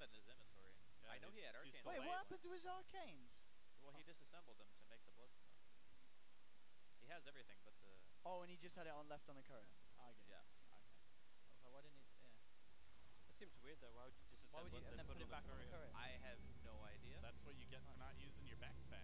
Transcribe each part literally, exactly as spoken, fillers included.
in his inventory. Yeah, I know he had arcanes. Wait, what happened to his arcanes? Well, he disassembled them to make the bloodstone. He has everything but the... Oh, and he just had it on left on the courier. I get it. Yeah. Okay. I was like, why didn't he... Yeah. That seems weird though. Why would you disassemble Why would you it and then put it back on the courier? I have no idea. That's what you get for not using your backpack.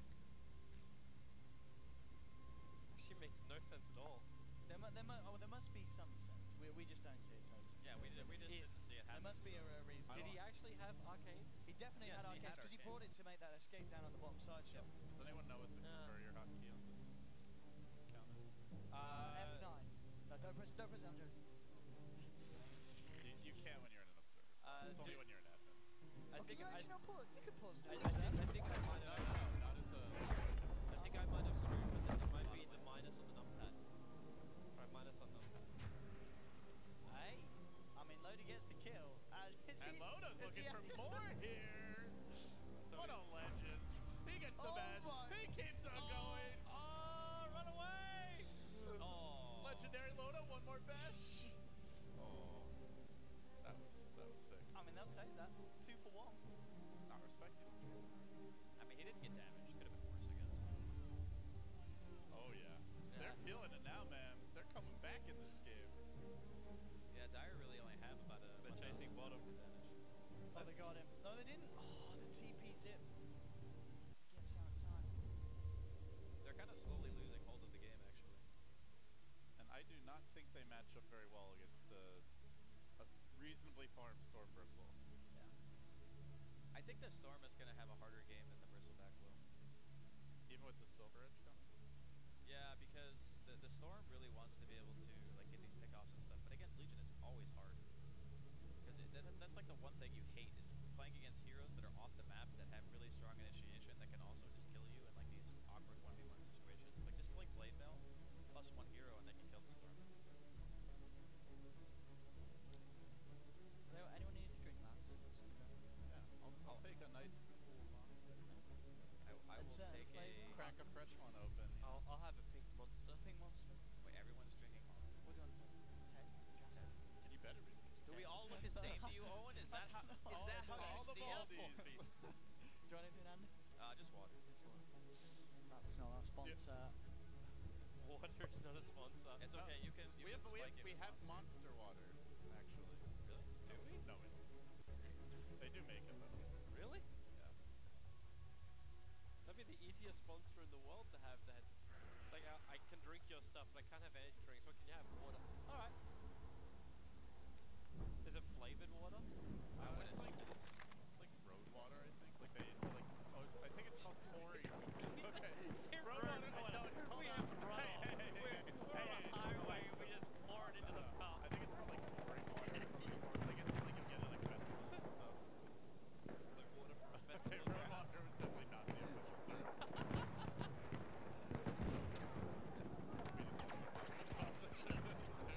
Actually makes no sense at all. There, mu there, mu oh, there must be some sense. We, we just don't see it, Toast. Yeah, we, did, we just He, didn't see it happen. There must be so. a, a reason. Did he actually have arcanes? He definitely Yes, had he arcanes had because he brought it arcanes. to make that escape down on the bottom side shell. Does anyone know what the Yeah. courier hotkey on this counter is? Uh, F nine. No, don't press it, don't press it, I'm joking. You, you can't when you're in an observer. So Uh, it's only do- when you're in admin. I Oh, think can you I, actually not pause? You can pause I, I, it. think, I think I might No, have. no, no, not as a... I think I might have screwed with it. It might be the minus on the numpad. Right, minus on numpad. Hey, I mean, Loda gets the kill. And, is And he, Loda's is looking he for actually- more here. What a legend. He gets the Oh badge. my- He keeps on Oh. going. Oh, run away! Oh. Legendary Loda, one more badge. Oh. That was, that was sick. I mean, they'll take that. Two for one. Not respected. I mean, he didn't get damaged. Could have been worse, I guess. Oh, yeah. Yeah. They're feeling it now, man. They're coming back in this game. Yeah, Dire really only have about a... They're chasing bottom. damage. Oh, they got him. No, they didn't. Oh, the T P zip. Gets out of time. They're kind of slowly losing hold of the game, actually. And I do not think they match up very well against uh, a reasonably farmed Storm Bristle. Yeah. I think the Storm is going to have a harder game than the Bristleback will. Even with the Silver Edge coming. Yeah, because the, the Storm really wants to be able to like get these pickoffs and stuff, but against Legion it's always hard. Because that, that's like the one thing you hate, is playing against heroes that are off the map that have really strong initiation that can also just kill you in like these awkward one v one situations. Like just play Blade Mail plus one hero and they can kill the Storm. Hello, anyone need a drink, lads? Yeah. I'll, I'll take a nice cool monster. I, I Let's, will uh, take play a... Crack a fresh one open. I'll, I'll have a pink monster. Pink monster. Wait, everyone's drinking Monster. What do you want? Ten? Jack? You better be. Do we all look the same to you, Owen? Is that how, is that how all you the see us? Baldies. Do you want anything, Andy? Uh, just water. That's not our sponsor. Water is not a sponsor. It's No. okay, you can, you we can have, we spike have, it we with have Monster. monster water, actually. Really? Do we? No, we don't. They do make it, though. Really? Yeah. That'd be the easiest sponsor in the world to have that. It's like, I, I can drink your stuff, but I can't have energy drinks. What can you have? Water. Alright. Is it flavored water? I Uh, would it's, like, assume it is. it's like road water, I think. Like they, like, oh, I think it's called Tory. Okay. Road water. No, it's called. We uh, have road. Hey, hey, hey, We're, hey, we're hey, on hey, a highway, chill out, we chill just pour it into the Uh, cup. I think it's called like Tory water or something. Or like it's like you get it like festivals and stuff. It's like water from a Okay, festival. road water was definitely not the official term. We just-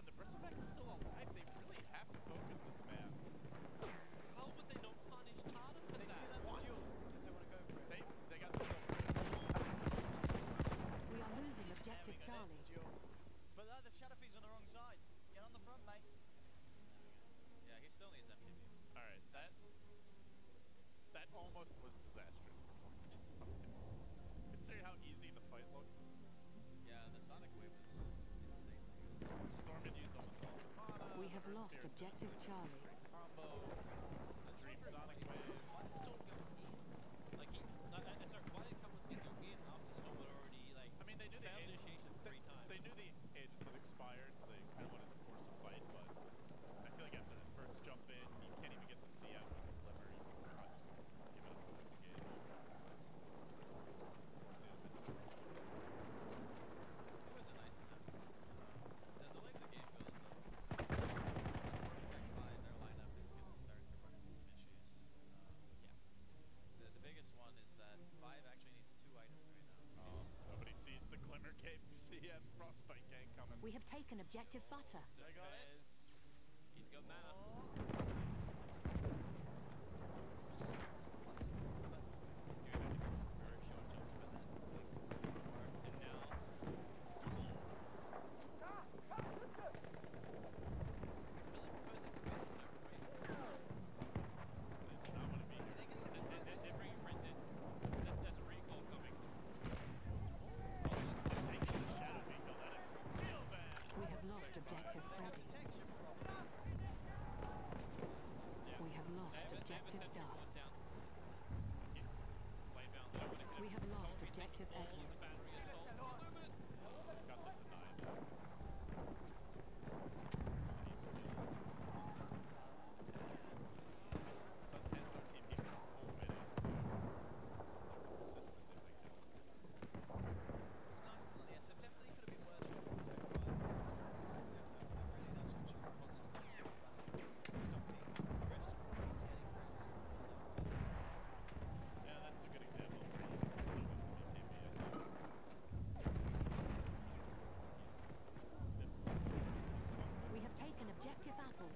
around. The Bristleback is still alive. They really have to focus this map. How would they not punish Tata for They that? still have the duel if they want to go for it. They they got the silver. We are losing There objective we go, there's Charlie. the duel. But uh, the Shadowfiend's on the wrong side. Get on the front, mate. Yeah, he still needs M K B. All right, that that almost was disastrous. Considering how easy the fight looked. Yeah, the Sonic Wave was insanely good. Stormin used almost all his mana. We have First lost Spirit objective did a Charlie. great combo. A Dream Sonic Wave. Why did Storm go in? Like he's, uh, uh, sorry, why did Cameron go in after Storm had already like I mean, they knew the failed age, initiation they, three times? they knew the Aegis had expired, so they kind of wanted to force a fight. But I feel like after that first jump in, you can't even get the C out with the Glimmer. You can pretty much just give it a focus engage. It was a nice attempt. Uh, the, the way the game goes, though, Project five, their lineup is going to start to run into some issues. Um, Yeah. the, the biggest one is that five actually needs two items right now. Oh, somebody sees the Glimmer Cape C M Frostbite gang coming. We have taken objective butter. They got this. He's got mana. We have lost objective Freddy. We have lost objective Duff. We have lost objective Edward. Got them denied. Yeah, that's a good example where you still went from B T B, I think. We have taken objective apples.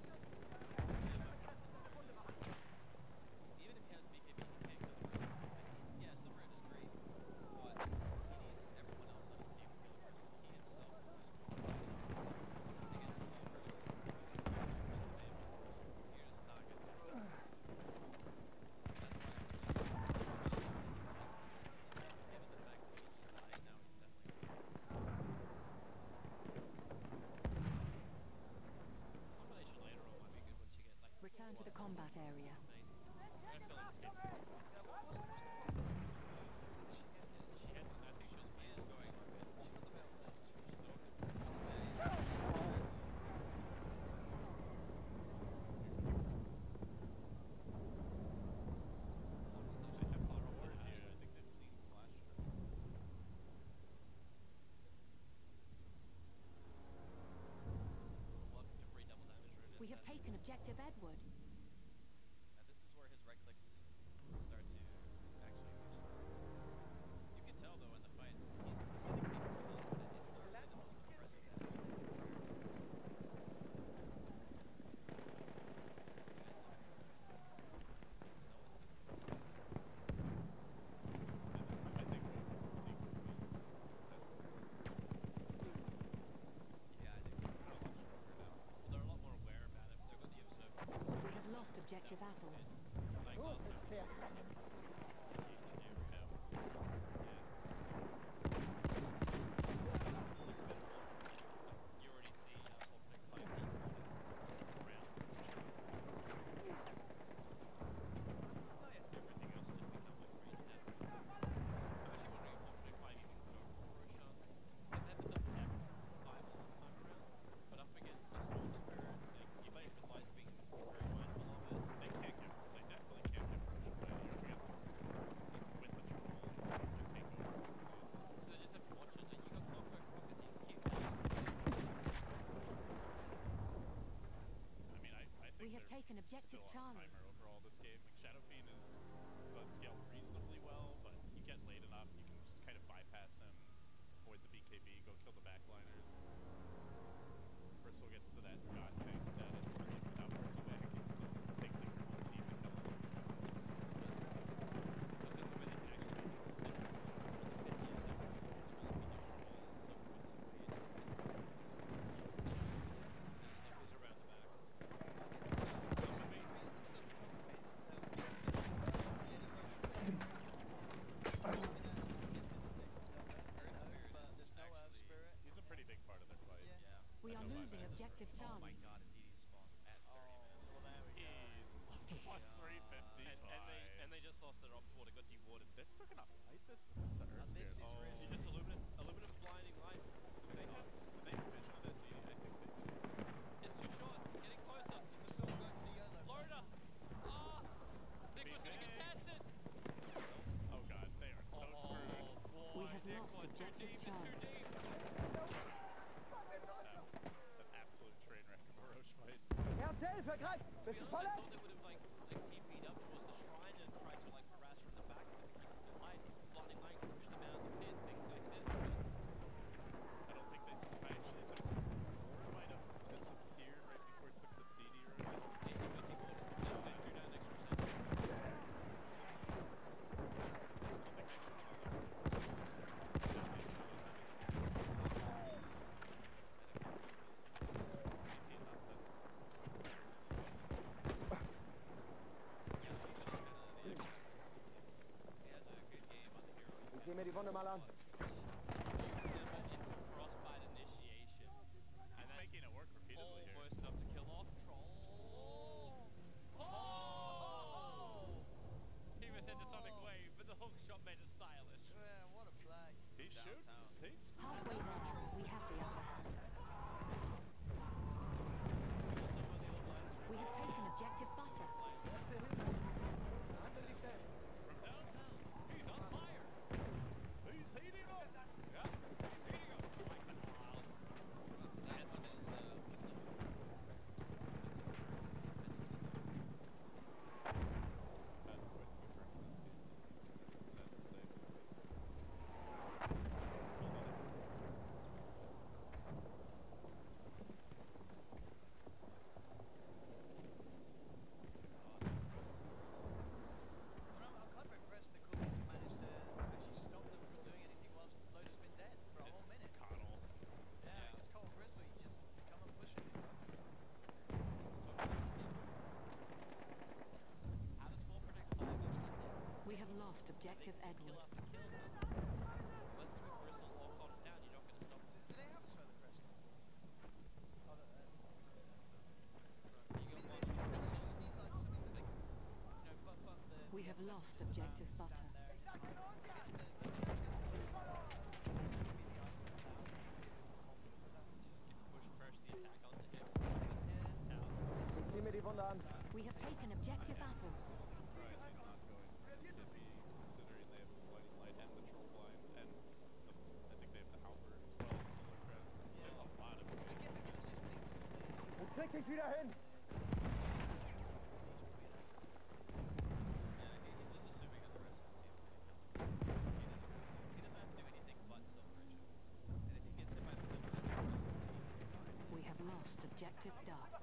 Even if he has B K B, he can't kill the person. Like, yes, the Brit is great, but he needs everyone else on his team to kill the person. He himself is against the whole Brit is sixty-two percent damage. You're just not going to do that. That's why I'm still given the fact that he's just died, now he's definitely Combination later on might be good once you get like Return to the combat area. main. I feel like this game. She has, I think she was he is going for it. She got the belt there. She's talking. Yeah, he's Actually, how far away Or it here, I is. think they've seen Slash. Welcome to free double damage rune. We have instead. taken objective Edward. And this is where his right clicks start to actually lose. You can tell though in the fights, he's, he's hitting people well, but it, it's not really the most impressive damage. And this time I think we'll see who wins. Yeah, I think so. They're a lot more aware about it. They've got the observer. We have vergreift! To Bist be du honest, I verletzt? thought they would have like like T P'd up towards the shrine and tried to like harass from the back to keep them in light, blinding light, push them out of the pit, things like this. But I don't think they. s- I actually think Warren might have disappeared right before it took the D D room. it, I think what no, they drew down an extra percent. I don't think I actually saw that. Ich sehe mir die Wunde mal an. You remember into frostbite initiation, and He's that's making it work repeatedly here. almost enough to kill off Troll. Oh! He was sent to Sonic Wave, but the hook shot made it stylish. Man, what a play. He shoots. Downtown. He's Halfway there, we have the upper hand. Also, on the old lines, We have taken objective butter. from downtown, he's on fire. he's heating up. Yeah, he's heating up. I like that Miles. That one is, uh, what's up? That's quite the difference this game. Sad to say. Well, I'm, I'm kind of impressed the Cookies managed to actually stop them from doing anything whilst Loda's been dead for a whole minute. Connell. Yeah, it's Cole Bristle, you just come and push it. How does Fall Protect five actually look? We have lost objective Kill Edward. after kill, but unless you with Bristle or Cotton down, you're not going to stop Do, them. do they have a Solar Crest on board? Other than... You I got mean, one they, on they Bristle. just need like something that they can, you know, buff up the... We the have X M lost just about objective to butter. stand there and just- I guess the, the chance gets a little bit lower, so maybe the item now would be a bit more confident with that. Just get push press the attack onto him. So I think it's Yeah. down. Ich sehe mir die Wunde an. We have taken objective apples. Surprised he's not going for the Kid B, considering they have the blinding light and the troll blind, and the, I think they have the halberd as well, the solar crest. There's a lot of. I guess, I guess he just thinks that they... Ich krieg dich wieder hin! Yeah, he, he's just assuming that the rest of his team's gonna kill him. He doesn't, he doesn't have to do anything but Silver Edge him. And if he gets hit by the Silver Edge, the rest of the team will be fine. We have lost objective Duff.